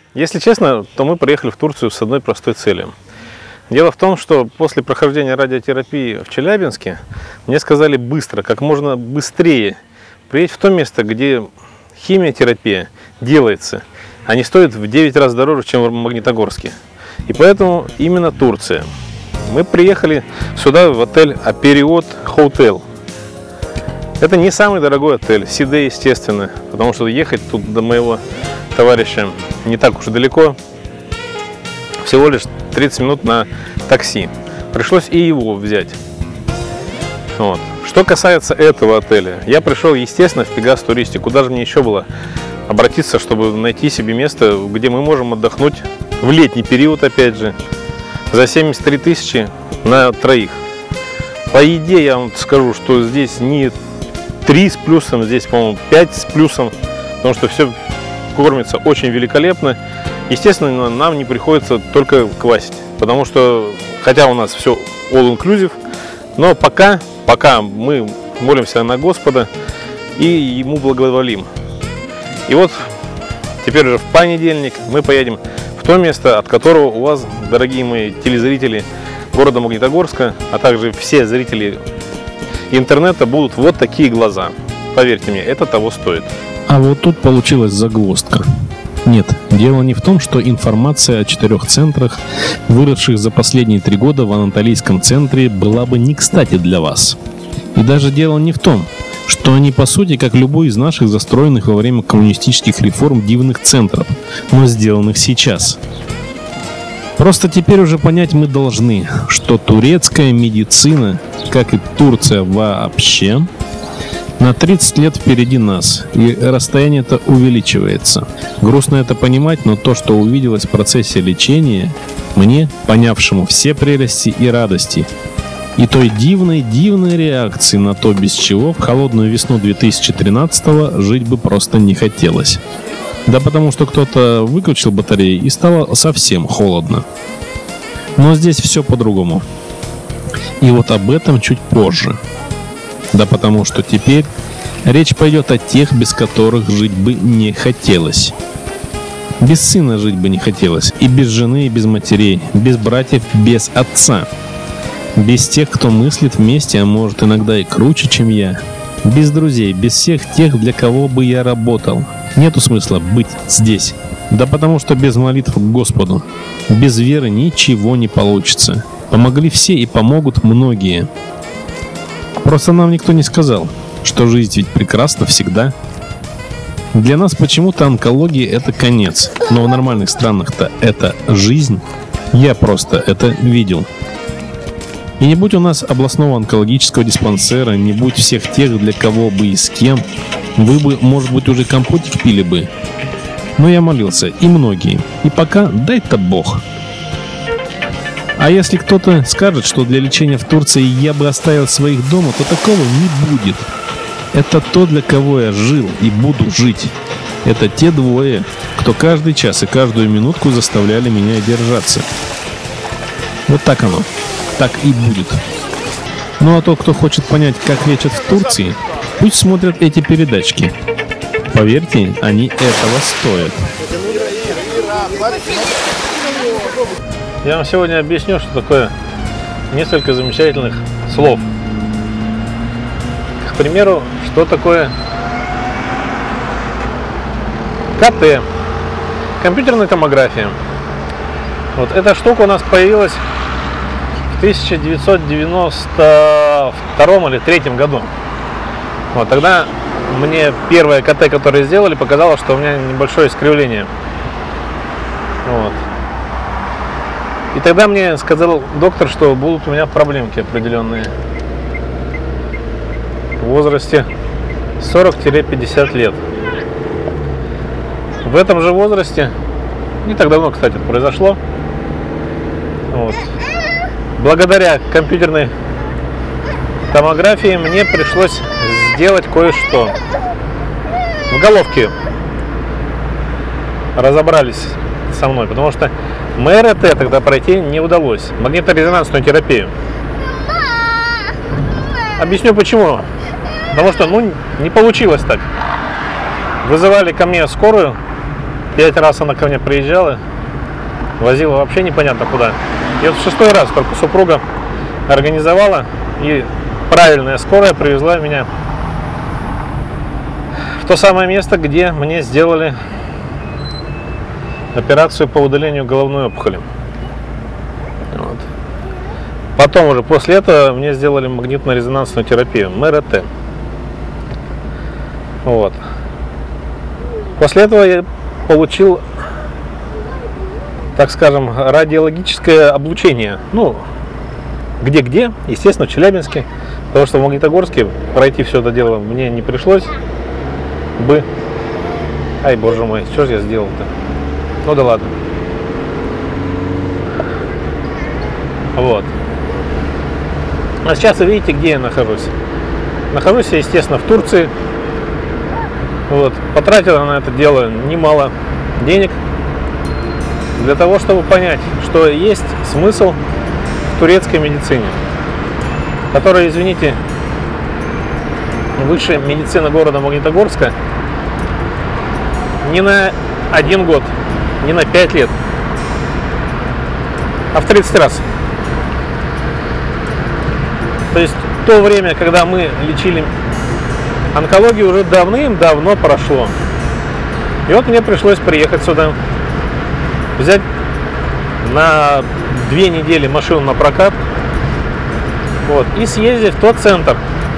Если честно, то мы приехали в Турцию с одной простой целью. Дело в том, что после прохождения радиотерапии в Челябинске мне сказали быстро, как можно быстрее приедь в то место, где химиотерапия делается, а не стоит в 9 раз дороже, чем в Магнитогорске. И поэтому именно Турция. Мы приехали сюда в отель Апериот Hotel. Это не самый дорогой отель, Сиде, естественно, потому что ехать тут до моего товарища не так уж и далеко, всего лишь 30 минут на такси. Пришлось и его взять. Вот. Что касается этого отеля, я пришел, естественно, в Пегас Туристик. Куда же мне еще было обратиться, чтобы найти себе место, где мы можем отдохнуть в летний период, опять же, за 73 тысячи на троих. По еде я вам скажу, что здесь не 3 с плюсом, здесь, по-моему, 5 с плюсом, потому что все кормится очень великолепно. Естественно, нам не приходится только квасить, потому что, хотя у нас все all-inclusive, но пока мы молимся на Господа и Ему благоволим. И вот теперь уже в понедельник мы поедем в то место, от которого у вас, дорогие мои телезрители города Магнитогорска, а также все зрители интернета, будут вот такие глаза. Поверьте мне, это того стоит. А вот тут получилась загвоздка. Нет, дело не в том, что информация о 4 центрах, выросших за последние 3 года в Анатолийском центре, была бы не кстати для вас. И даже дело не в том, что они по сути как любой из наших застроенных во время коммунистических реформ дивных центров, но сделанных сейчас. Просто теперь уже понять мы должны, что турецкая медицина, как и Турция вообще, на 30 лет впереди нас, и расстояние это увеличивается. Грустно это понимать, но то, что увиделось в процессе лечения, мне, понявшему все прелести и радости, и той дивной реакции на то, без чего в холодную весну 2013-го жить бы просто не хотелось. Да потому что кто-то выключил батареи и стало совсем холодно. Но здесь все по-другому. И вот об этом чуть позже. Да потому что теперь речь пойдет о тех, без которых жить бы не хотелось. Без сына жить бы не хотелось, и без жены, и без матерей, без братьев, без отца. Без тех, кто мыслит вместе, а может иногда и круче, чем я. Без друзей, без всех тех, для кого бы я работал. Нету смысла быть здесь. Да потому что без молитв к Господу, без веры ничего не получится. Помогли все и помогут многие. Просто нам никто не сказал, что жизнь ведь прекрасна всегда. Для нас почему-то онкология – это конец, но в нормальных странах-то это жизнь. Я просто это видел. И не будь у нас областного онкологического диспансера, не будь всех тех, для кого бы и с кем, вы бы, может быть, уже компотик пили бы. Но я молился, и многие. И пока дай-то Бог. А если кто-то скажет, что для лечения в Турции я бы оставил своих дома, то такого не будет. Это то, для кого я жил и буду жить. Это те двое, кто каждый час и каждую минутку заставляли меня держаться. Вот так оно. Так и будет. Ну а тот, кто хочет понять, как лечат в Турции, пусть смотрят эти передачки. Поверьте, они этого стоят. Я вам сегодня объясню, что такое несколько замечательных слов. К примеру, что такое КТ, компьютерная томография. Вот эта штука у нас появилась в 1992 или 1993 году. Вот тогда мне первое КТ, которое сделали, показало, что у меня небольшое искривление. Вот. И тогда мне сказал доктор, что будут у меня проблемки определенные в возрасте 40-50 лет. В этом же возрасте, не так давно, кстати, это произошло, вот, благодаря компьютерной томографии мне пришлось сделать кое-что. В головке разобрались со мной, потому что МРТ тогда пройти не удалось, магнитно-резонансную терапию. Объясню почему. Потому что, не получилось так. Вызывали ко мне скорую, 5 раз она ко мне приезжала, возила вообще непонятно куда. И вот в 6-й раз только супруга организовала, и правильная скорая привезла меня в то самое место, где мне сделали операцию по удалению головной опухоли. Вот. Потом уже после этого мне сделали магнитно-резонансную терапию, МРТ. Вот. После этого я получил, так скажем, радиологическое облучение. Ну, где-где, естественно, в Челябинске. Потому что в Магнитогорске пройти все это дело мне не пришлось бы. Ай, боже мой, что же я сделал-то? Ну да ладно. Вот. А сейчас вы видите, где я нахожусь. Нахожусь я, естественно, в Турции. Вот. Потратил на это дело немало денег для того, чтобы понять, что есть смысл в турецкой медицине, которая, извините, высшая медицина города Магнитогорска не на 1 год, не на 5 лет, а в 30 раз. То есть то время, когда мы лечили онкологию, уже давным-давно прошло. И вот мне пришлось приехать сюда, взять на 2 недели машину на прокат, вот, и съездить в тот центр,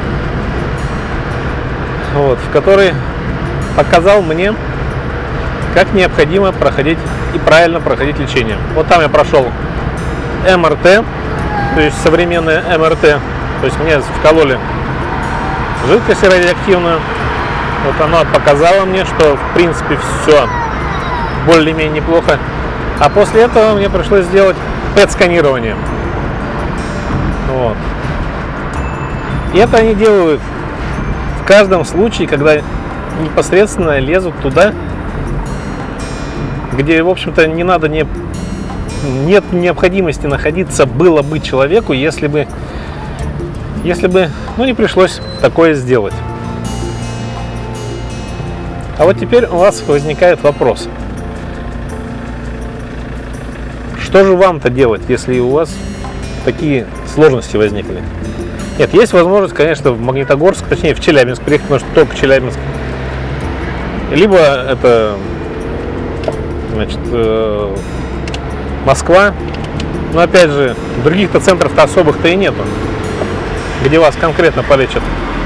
вот, в который показал мне, как необходимо проходить и правильно проходить лечение. Вот там я прошел МРТ, то есть современное МРТ, то есть мне вкололи жидкость радиоактивную. Вот она показала мне, что в принципе все более-менее неплохо. А после этого мне пришлось сделать ПЭТ-сканирование. Вот. И это они делают в каждом случае, когда непосредственно лезут туда, где, в общем-то, не надо, нет необходимости находиться было бы человеку, если бы, ну, не пришлось такое сделать. А вот теперь у вас возникает вопрос. Что же вам-то делать, если у вас такие сложности возникли? Нет, есть возможность, конечно, в Магнитогорск, точнее в Челябинск приехать, потому что только Челябинск. Либо это, значит, Москва. Но опять же, других-то центров-то особых-то и нету, где вас конкретно полечат.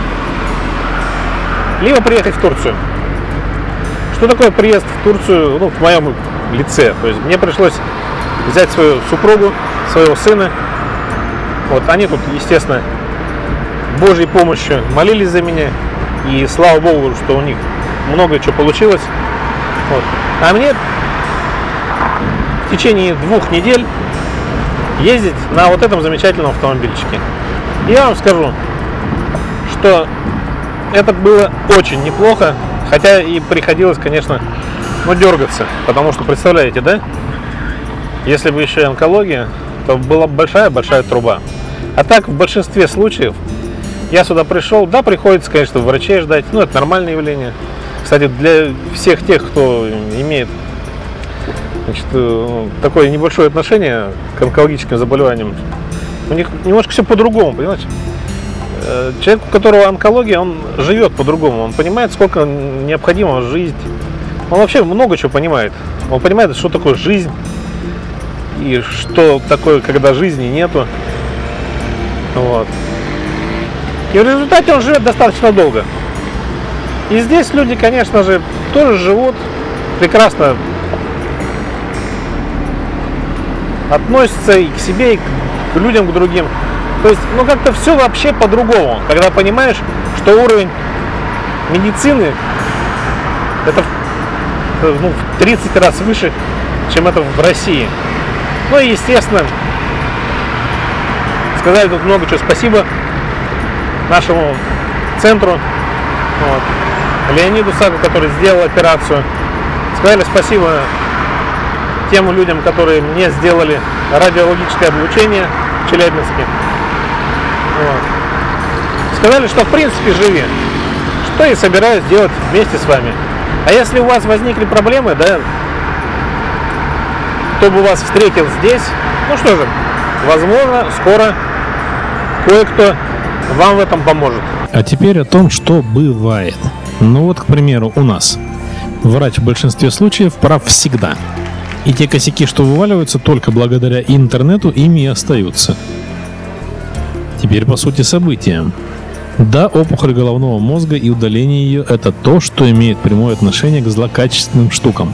Либо приехать в Турцию. Что такое приезд в Турцию, ну, в моем лице? То есть мне пришлось взять свою супругу, своего сына. Вот они тут, естественно, Божьей помощью молились за меня. И слава Богу, что у них много чего получилось. Вот. А мне в течение 2 недель ездить на вот этом замечательном автомобильчике. Я вам скажу, что это было очень неплохо. Хотя и приходилось, конечно, ну, дергаться. Потому что, представляете, да? Если бы еще и онкология, то была большая-большая труба. А так, в большинстве случаев, я сюда пришел, да, приходится, конечно, врачей ждать. Ну, это нормальное явление. Кстати, для всех тех, кто имеет, значит, такое небольшое отношение к онкологическим заболеваниям, у них немножко все по-другому, понимаете? Человек, у которого онкология, он живет по-другому, он понимает, сколько необходимо жить. Он вообще много чего понимает. Он понимает, что такое жизнь и что такое, когда жизни нету. Вот. И в результате он живет достаточно долго. И здесь люди, конечно же, тоже живут прекрасно, относятся и к себе, и к людям, к другим. То есть, ну, как-то все вообще по-другому, когда понимаешь, что уровень медицины это, ну, в 30 раз выше, чем это в России. Ну и, естественно, сказали тут много чего. Спасибо нашему центру, вот, Леониду Саку, который сделал операцию. Сказали спасибо тем людям, которые мне сделали радиологическое облучение в Челябинске. Вот. Сказали, что в принципе живи, что и собираюсь делать вместе с вами. А если у вас возникли проблемы, да, кто бы вас встретил здесь. Ну что же, возможно, скоро кое-кто вам в этом поможет. А теперь о том, что бывает. Ну вот, к примеру, у нас врач в большинстве случаев прав всегда. И те косяки, что вываливаются только благодаря интернету, ими и остаются. Теперь по сути события. Да, опухоль головного мозга и удаление ее – это то, что имеет прямое отношение к злокачественным штукам.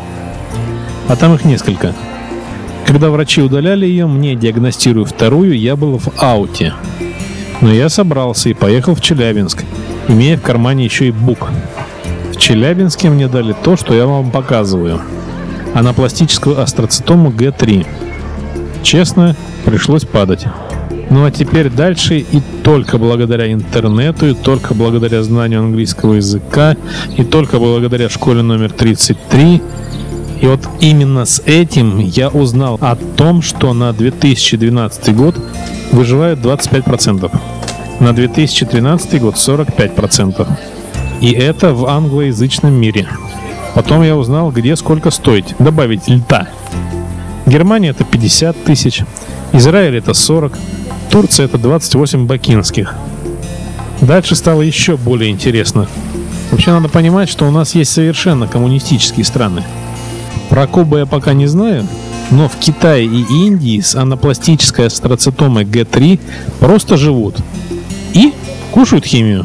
А там их несколько. Когда врачи удаляли ее, мне диагностируя вторую, я был в ауте. Но я собрался и поехал в Челябинск, имея в кармане еще и бук. В Челябинске мне дали то, что я вам показываю. Анапластическую астроцитому Г3. Честно, пришлось падать. Ну а теперь дальше, и только благодаря интернету, и только благодаря знанию английского языка, и только благодаря школе номер 33. И вот именно с этим я узнал о том, что на 2012 год выживает 25%, на 2013 год 45%. И это в англоязычном мире. Потом я узнал, где сколько стоит добавить льда. Германия это 50 тысяч, Израиль это 40, Турция это 28 бакинских. Дальше стало еще более интересно. Вообще надо понимать, что у нас есть совершенно коммунистические страны. Про Кубу я пока не знаю, но в Китае и Индии с анапластической астроцитомой Г3 просто живут и кушают химию.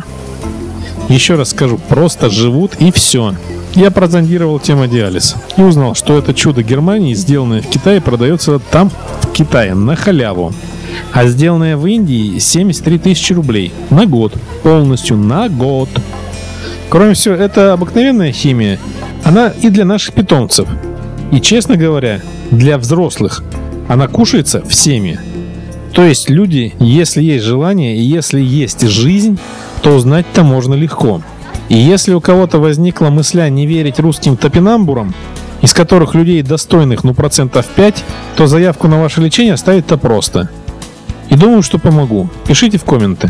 Еще раз скажу, просто живут и все. Я прозондировал гемодиализ и узнал, что это чудо Германии, сделанное в Китае, продается там, в Китае, на халяву. А сделанное в Индии 73 тысячи рублей на год. Полностью на год. Кроме всего, это обыкновенная химия. Она и для наших питомцев. И, честно говоря, для взрослых. Она кушается всеми. То есть люди, если есть желание и если есть жизнь, то узнать-то можно легко. И если у кого-то возникла мысля не верить русским топинамбурам, из которых людей достойных, ну, 5%, то заявку на ваше лечение оставить-то просто. И думаю, что помогу. Пишите в комменты.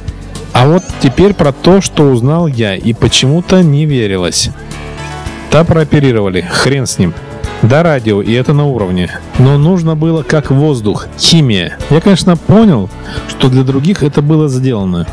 А вот теперь про то, что узнал я и почему-то не верилось. Да, прооперировали, хрен с ним. Да, радио, и это на уровне. Но нужно было как воздух, химия. Я, конечно, понял, что для других это было сделано.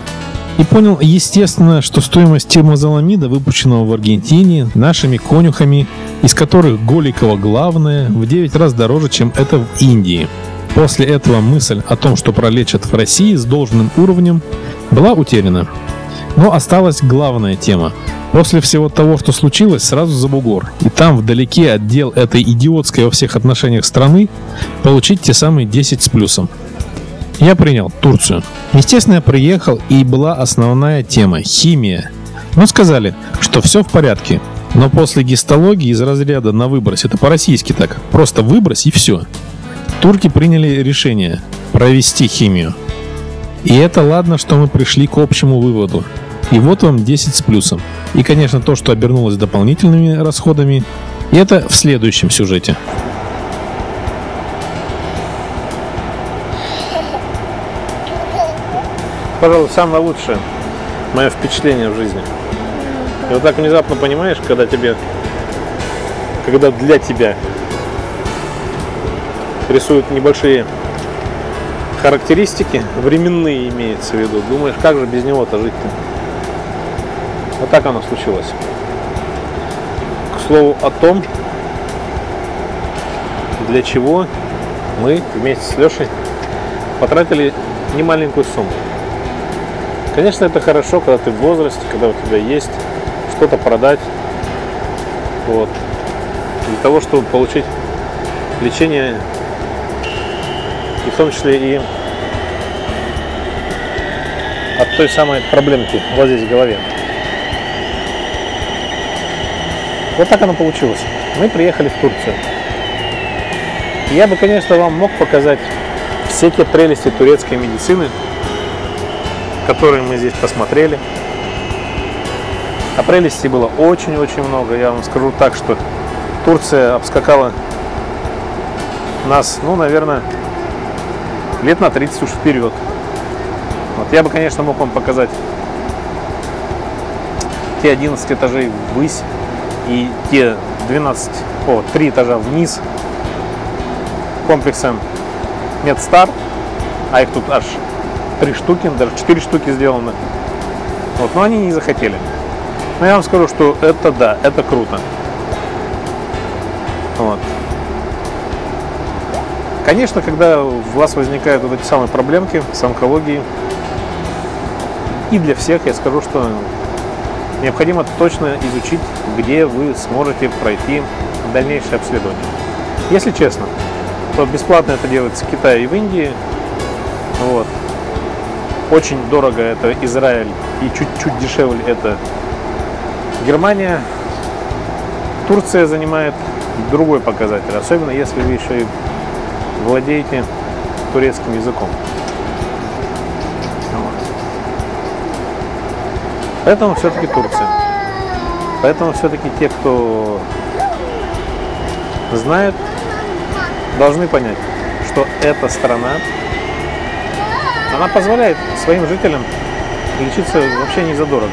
И понял, естественно, что стоимость темозоламида, выпущенного в Аргентине нашими конюхами, из которых Голикова главное, в 9 раз дороже, чем это в Индии. После этого мысль о том, что пролечат в России с должным уровнем, была утеряна. Но осталась главная тема. После всего того, что случилось, сразу за бугор. И там, вдалеке от дел этой идиотской во всех отношениях страны, получить те самые 10 с плюсом. Я принял Турцию. Естественно, я приехал, и была основная тема – химия. Но сказали, что все в порядке. Но после гистологии из разряда на выбрось, это по-российски так, просто выбрось и все. Турки приняли решение провести химию. И это ладно, что мы пришли к общему выводу. И вот вам 10 с плюсом. И, конечно, то, что обернулось дополнительными расходами, это в следующем сюжете. Пожалуй, самое лучшее мое впечатление в жизни. И вот так внезапно понимаешь, когда для тебя рисуют небольшие характеристики, временные имеется в виду, думаешь, как же без него-то жить-то? Вот так оно случилось. К слову о том, для чего мы вместе с Лешей потратили немаленькую сумму. Конечно, это хорошо, когда ты в возрасте, когда у тебя есть что-то продать. Вот. Для того, чтобы получить лечение, и в том числе и от той самой проблемки вот здесь в голове. Вот так оно получилось. Мы приехали в Турцию. Я бы, конечно, вам мог показать все те прелести турецкой медицины, которые мы здесь посмотрели. А прелестей было очень-очень много. Я вам скажу так, что Турция обскакала нас, ну, наверное, лет на 30 уж вперед. Вот. Я бы, конечно, мог вам показать те 11 этажей ввысь и те 3 этажа вниз. комплексе Медстар, а их тут аж 3 штуки, даже 4 штуки сделаны. Вот, но они не захотели. Но я вам скажу, что это да, это круто. Вот. Конечно, когда у вас возникают вот эти самые проблемки с онкологией, и для всех я скажу, что необходимо точно изучить, где вы сможете пройти дальнейшее обследование. Если честно, то бесплатно это делается в Китае и в Индии. Вот. Очень дорого это Израиль и чуть-чуть дешевле это Германия. Турция занимает другой показатель, особенно если вы еще и владеете турецким языком. Вот. Поэтому все-таки Турция. Поэтому все-таки те, кто знает, должны понять, что эта страна, она позволяет своим жителям лечиться вообще не задорого.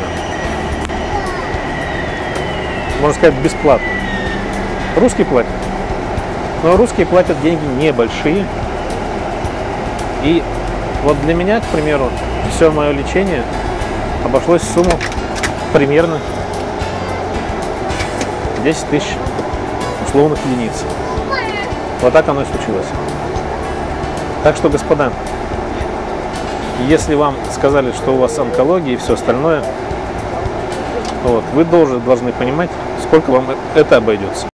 Можно сказать, бесплатно. Русские платят. Но русские платят деньги небольшие. И вот для меня, к примеру, все мое лечение обошлось в сумму примерно 10 тысяч условных единиц. Вот так оно и случилось. Так что, господа, если вам сказали, что у вас онкология и все остальное, вот, вы должны понимать, сколько вам это обойдется.